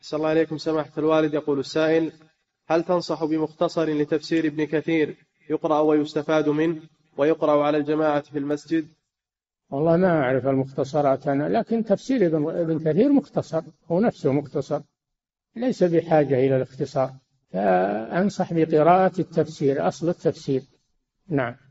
صلى الله عليكم سماحة الوالد. يقول السائل: هل تنصح بمختصر لتفسير ابن كثير يقرأ ويستفاد منه ويقرأ على الجماعة في المسجد؟ والله ما أعرف المختصرات أنا، لكن تفسير ابن كثير مختصر، هو نفسه مختصر، ليس بحاجة إلى الاختصار، فأنصح بقراءة التفسير، أصل التفسير. نعم.